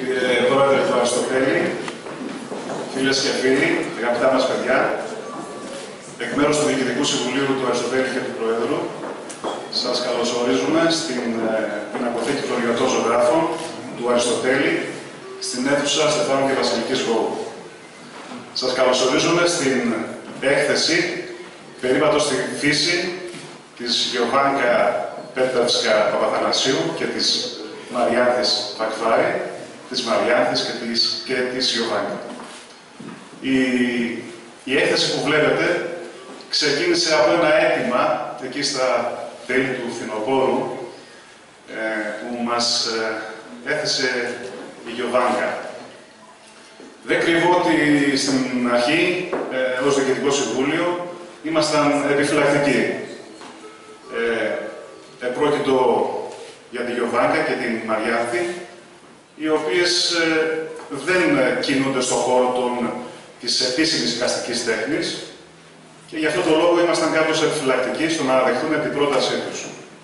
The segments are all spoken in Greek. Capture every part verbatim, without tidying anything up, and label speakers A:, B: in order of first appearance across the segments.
A: Κύριε Πρόεδρε του Αριστοτέλη, φίλες και φίλοι, αγαπητά μας παιδιά, εκ μέρους του Διοικητικού Συμβουλίου του Αριστοτέλη και του Προέδρου, σας καλωσορίζουμε στην πινακοθήκη των Ιωτών Ζωγράφων του Αριστοτέλη, στην αίθουσα Στεφάνου και Βασιλικής Γόου. Σας καλωσορίζουμε στην έκθεση «Περίπατο στη φύση» της Γιωβάνκα Πέτραυσκα Παπαθανασίου και της Μαριάνθης Βακφάρη, της Μαριάνθης και της, και της Γιωβάνκα. Η, η έκθεση που βλέπετε ξεκίνησε από ένα αίτημα εκεί στα τέλη του φθινοπόρου ε, που μας ε, έθεσε η Γιωβάνκα. Δεν κρύβω ότι στην αρχή, ε, ως Διοικητικό Συμβούλιο, ήμασταν επιφυλακτικοί. Ε, επρόκειτο για τη Γιωβάνκα και την Μαριάνθη, οι οποίες ε, δεν κινούνται στον χώρο των, της επίσημης εικαστικής τέχνης και γι' αυτό το λόγο ήμασταν κάπως επιφυλακτικοί στο να δεχτούμε την πρότασή τους.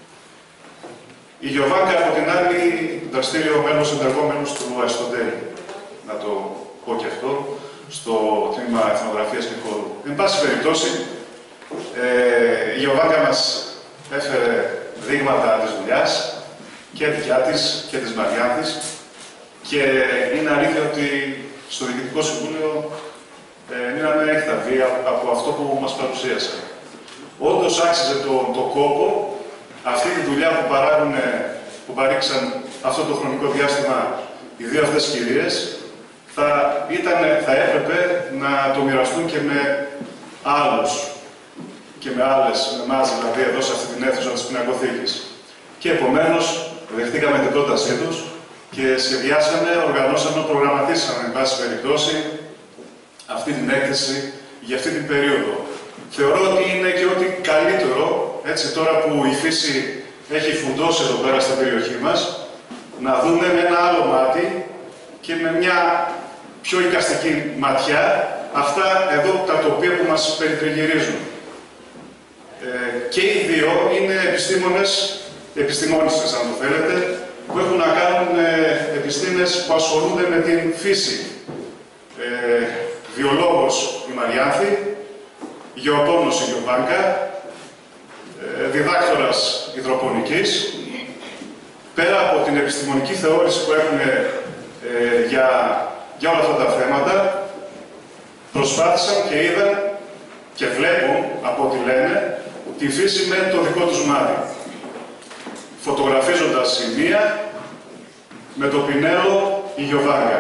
A: Η Γιωβάνκα, από την άλλη, δραστήριο μέλος ενεργόμενος του Αριστοτέλη, να το πω και αυτό, στο τμήμα Εθνογραφίας και Χώρου. Εν πάση περιπτώσει, ε, η Γιωβάνκα μας έφερε δείγματα της δουλειάς, και δικιά της και της Μαριάνθης, και είναι αλήθεια ότι στο Διοικητικό Συμβούλιο ε, μείναμε έκταβοι από αυτό που μας παρουσίασε. Όντως άξιζε τον το κόπο αυτή τη δουλειά που, παράγουν, που παρήξαν αυτό το χρονικό διάστημα οι δύο αυτές κυρίες, θα, ήταν, θα έπρεπε να το μοιραστούν και με άλλους και με άλλες, με εμάς δηλαδή εδώ σε αυτή την αίθουσα της πινακοθήκης. Και επομένως δεχτήκαμε την πρότασή τους και σχεδιάσαμε, οργανώσαμε, προγραμματίσαμε, εν πάση περιπτώσει, αυτή την έκθεση για αυτή την περίοδο. Θεωρώ ότι είναι και ότι καλύτερο, έτσι τώρα που η φύση έχει φουντώσει εδώ πέρα στην περιοχή μας, να δούμε με ένα άλλο μάτι και με μια πιο εικαστική ματιά αυτά εδώ τα τοπία που μας περιτριγυρίζουν. Ε, και οι δύο είναι επιστήμονες, επιστημόνισσες αν το θέλετε, που έχουν να κάνουν ε, επιστήμες που ασχολούνται με την φύση. Ε, βιολόγος η Μαριάνθη, γεωπόνος η Γιωβάνκα, ε, διδάκτορας υδροπονικής. Πέρα από την επιστημονική θεώρηση που έχουν ε, για, για όλα αυτά τα θέματα, προσπάθησαν και είδαν και βλέπουν, από ό,τι λένε, τη φύση με το δικό τους μάτι. Φωτογραφίζοντας σημεία, με το πινέλο η Γιωβάνκα.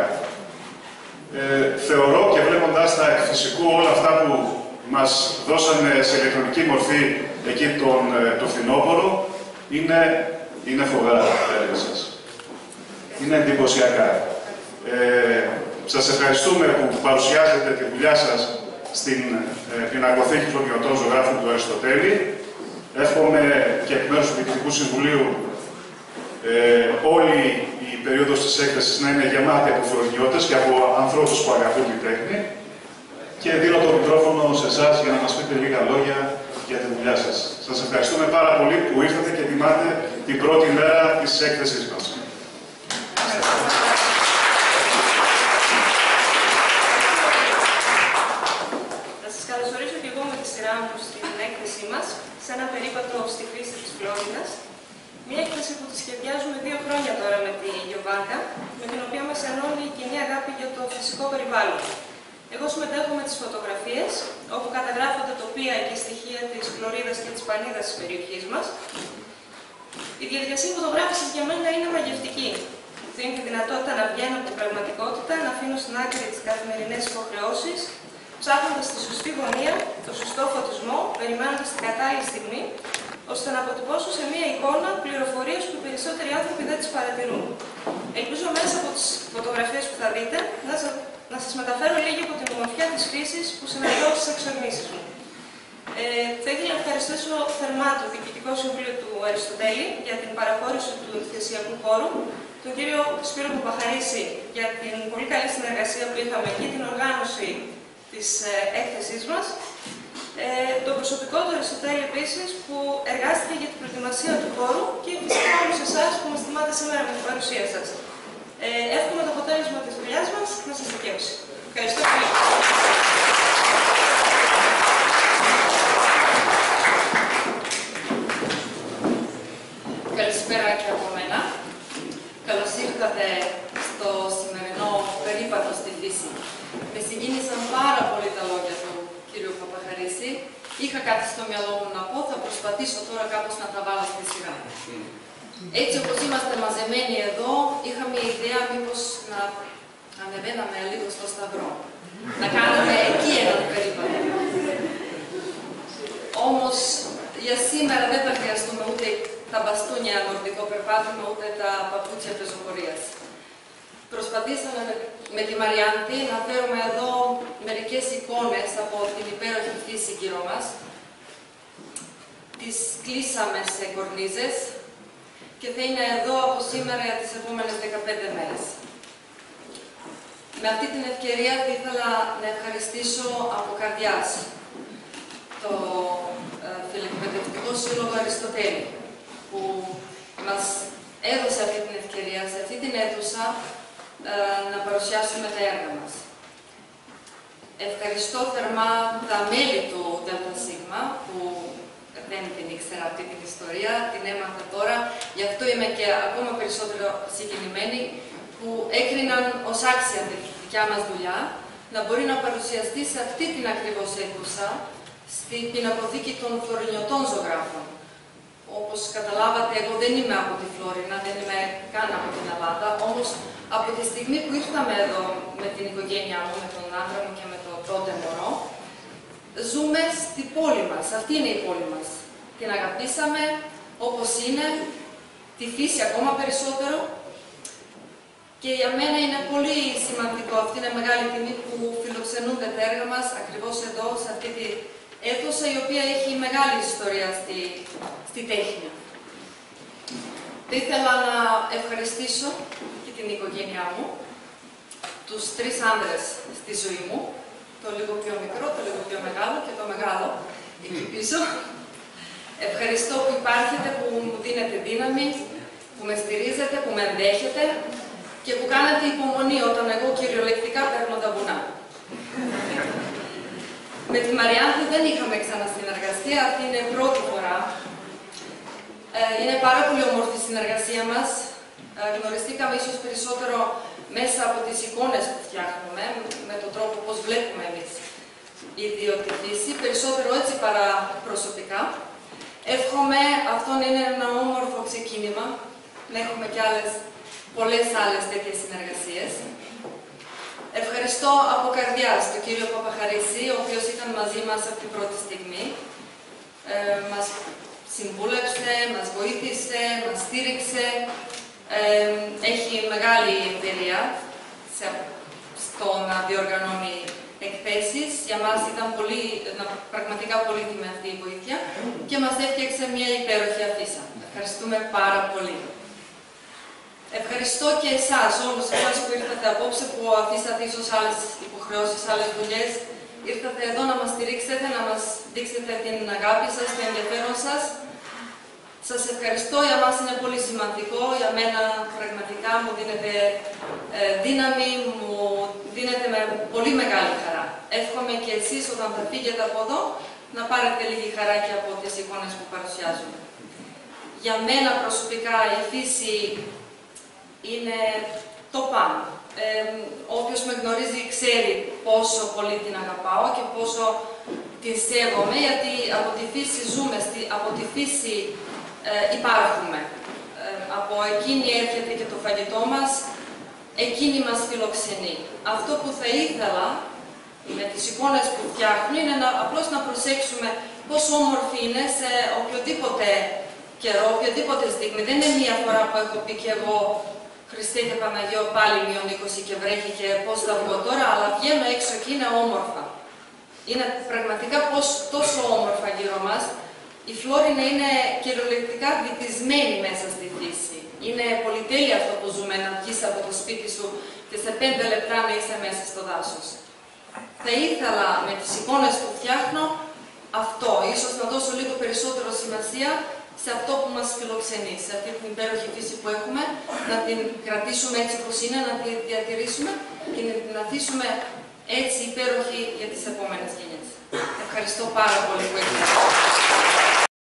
A: Ε, θεωρώ και βλέποντας τα εκ φυσικού όλα αυτά που μας δώσανε σε ηλεκτρονική μορφή εκεί τον, το φθινόπωρο, είναι, είναι φοβερά, έλεγα σας. Είναι εντυπωσιακά. Ε, σας ευχαριστούμε που παρουσιάζετε τη δουλειά σας στην ε, πινακοθήκη των Ιωτών Ζωγράφων του Αριστοτέλη. Εύχομαι και εκ μέρους του Διοικητικού Συμβουλίου ε, όλη η περίοδος της έκθεσης να είναι γεμάτη από φρονιώτες και από ανθρώπους που αγαπούν την τέχνη. Και δίνω το μικρόφωνο σε εσάς για να μας πείτε λίγα λόγια για τη δουλειά σας. Σας ευχαριστούμε πάρα πολύ που ήρθατε και τιμάτε την πρώτη μέρα της έκθεσης μας.
B: Θα σας καλωσορίσω και εγώ με τη σειρά μου στην έκθεσή μας, σε ένα περίπατο στη φύση της Φλόρινας. Μια έκθεση που τη σχεδιάζουμε δύο χρόνια τώρα με τη Γιωβάνκα, με την οποία μας ενώνει η κοινή αγάπη για το φυσικό περιβάλλον. Εγώ συμμετέχω με τις φωτογραφίες, όπου καταγράφονται τοπία και στοιχεία της Φλωρίδας και της Πανίδας της περιοχής μας. Η διαδικασία φωτογράφησης για μένα είναι μαγευτική. Δίνει τη δυνατότητα να βγαίνω από την πραγματικότητα, να αφήνω στην άκρη τις καθημερινές υποχρεώσεις, ψάχνοντας τη σωστή γωνία, το σωστό φωτισμό, περιμένοντας την κατάλληλη στιγμή, ώστε να αποτυπώσω σε μία εικόνα πληροφορίες που οι περισσότεροι άνθρωποι δεν τις παρατηρούν. Ελπίζω μέσα από τις φωτογραφίες που θα δείτε να, σα, να σας μεταφέρω λίγη από την ομορφιά της φύσης που συναντώ στις εξορμήσεις μου. Ε, θα ήθελα να ευχαριστήσω θερμά το Διοικητικό Συμβούλιο του Αριστοτέλη για την παραχώρηση του εκθεσιακού χώρου, τον κύριο Σπύρο Παπαχαρίση για την πολύ καλή συνεργασία που είχαμε και την οργάνωση της ε, έκθεσής μας, ε, το προσωπικό του Αριστοτέλη επίσης που εργάστηκε για την προετοιμασία του χώρου και φυσικά όλους εσάς που μας τιμάτε σήμερα με την παρουσία σας. Ε, εύχομαι το αποτέλεσμα δικαίωση. Ευχαριστώ πολύ.
C: Καλησπέρα και από μένα. Καλώς ήρθατε στο σημερινό περίπατο στη φύση. Με συγκίνησαν πάρα πολύ τα λόγια του κύριου Παπαχαρίση. Είχα κάτι στο μυαλό μου να πω, θα προσπαθήσω τώρα κάπως να τα βάλω στη σειρά. Έτσι όπως είμαστε μαζεμένοι εδώ, είχαμε ιδέα μήπως να ανεβαίναμε λίγο στο Σταυρό. Να κάνουμε εκεί έναν περίπατο. Όμως για σήμερα δεν θα χρειαστούμε ούτε τα μπαστούνια νορδικό περπάτημα, ούτε τα παπούτσια πεζοπορίας. Προσπαθήσαμε με τη Μαριάντη να φέρουμε εδώ μερικές εικόνες από την υπέροχη φύση γύρω μας. Τις κλείσαμε σε κορνίζες και θα είναι εδώ από σήμερα για τις επόμενες δεκαπέντε μέρες. Με αυτή την ευκαιρία θα ήθελα να ευχαριστήσω από καρδιάς το Φιλεκπαιδευτικό Σύλλογο Αριστοτέλη, που μας έδωσε αυτή την ευκαιρία, σε αυτή την αίθουσα, να παρουσιάσουμε τα έργα μας. Ευχαριστώ θερμά τα μέλη του ΔΣ, που δεν την ήξερα αυτή την ιστορία, την έμαθα τώρα, γι' αυτό είμαι και ακόμα περισσότερο συγκινημένη, που έκριναν ως άξια τη δικιά μας δουλειά, να μπορεί να παρουσιαστεί σε αυτή την ακριβώς αίθουσα, στην πινακοθήκη των φλωρινιωτών ζωγράφων. Όπως καταλάβατε, εγώ δεν είμαι από τη Φλόρινα, δεν είμαι καν από την Ελλάδα, όμως από τη στιγμή που ήρθαμε εδώ με την οικογένειά μου, με τον άντρα μου και με το τότε μωρό, ζούμε στη πόλη μας. Αυτή είναι η πόλη μας. Την αγαπήσαμε όπως είναι, τη φύση ακόμα περισσότερο, και για μένα είναι πολύ σημαντικό, αυτή είναι μεγάλη τιμή που φιλοξενούνται τα έργα μας ακριβώς εδώ, σε αυτή τη αίθουσα, η οποία έχει μεγάλη ιστορία στη, στη τέχνη. Θα ήθελα να ευχαριστήσω και την οικογένειά μου, τους τρεις άντρες στη ζωή μου, το λίγο πιο μικρό, το λίγο πιο μεγάλο και το μεγάλο, εκεί πίσω. Ευχαριστώ που υπάρχετε, που μου δίνετε δύναμη, που με στηρίζετε, που με ενδέχετε και που κάνετε υπομονή όταν εγώ κυριολεκτικά παίρνω τα βουνά. Με τη Μαριάντη δεν είχαμε ξανασυνεργασία, αυτή είναι η πρώτη φορά. Ε, είναι πάρα πολύ όμορφη η συνεργασία μας. Ε, γνωριστήκαμε ίσως περισσότερο μέσα από τις εικόνες που φτιάχνουμε, με τον τρόπο πώς βλέπουμε εμείς η ίδια τη φύση, περισσότερο έτσι παρά προσωπικά. Εύχομαι αυτό να είναι ένα όμορφο ξεκίνημα, να έχουμε κι άλλες, πολλές άλλες τέτοιες συνεργασίες. Ευχαριστώ από καρδιάς τον κύριο Παπαχαρίση, ο οποίος ήταν μαζί μας από την πρώτη στιγμή. Ε, μας συμβούλεψε, μας βοήθησε, μας στήριξε. Ε, έχει μεγάλη εμπειρία σε, στο να διοργανώνει εκθέσεις. Για μας ήταν πολύ, πραγματικά πολύτιμη αυτή η βοήθεια και μας έφτιαξε μια υπέροχη αφίσα. Ευχαριστούμε πάρα πολύ. Ευχαριστώ και εσάς, όλους εσάς που ήρθατε απόψε, που αφήσατε ίσως άλλες υποχρεώσεις, άλλες δουλειές. Ήρθατε εδώ να μας στηρίξετε, να μας δείξετε την αγάπη σας, το ενδιαφέρον σας. Σας ευχαριστώ, για μας είναι πολύ σημαντικό, για μένα πραγματικά μου δίνετε ε, δύναμη, μου δίνετε με πολύ μεγάλη χαρά. Εύχομαι και εσείς όταν θα φύγετε από εδώ, να πάρετε λίγη χαρά και από τις εικόνες που παρουσιάζουμε. Για μένα προσωπικά η φύση είναι το πάνω. Ε, όποιος με γνωρίζει ξέρει πόσο πολύ την αγαπάω και πόσο την σέβομαι, γιατί από τη φύση ζούμε, από τη φύση ε, υπάρχουμε. Ε, από εκείνη έρχεται και το φαγητό μας, εκείνη μας φιλοξενεί. Αυτό που θα ήθελα με τις εικόνες που φτιάχνω είναι να, απλώς να προσέξουμε πόσο όμορφη είναι σε οποιοδήποτε καιρό, οποιοδήποτε στιγμή. Δεν είναι μία φορά που έχω πει και εγώ Χριστέ και Παναγιώ, πάλι μείον είκοσι και βρέχει και πώς θα βγω τώρα, αλλά βγαίνω έξω και είναι όμορφα. Είναι πραγματικά πώς, τόσο όμορφα γύρω μας. Η Φλόρινα είναι κυριολεκτικά βυθισμένη μέσα στη φύση. Είναι πολυτέλεια αυτό που ζούμε, να βγεις από το σπίτι σου και σε πέντε λεπτά να είσαι μέσα στο δάσος. Θα ήθελα με τις εικόνες που φτιάχνω αυτό, ίσως να δώσω λίγο περισσότερο σημασία σε αυτό που μας φιλοξενεί, σε αυτή την υπέροχη φύση που έχουμε, να την κρατήσουμε έτσι όπως είναι, να τη διατηρήσουμε και να την την αφήσουμε έτσι υπέροχη για τις επόμενες γενιές. Ευχαριστώ πάρα πολύ που ήρθατε.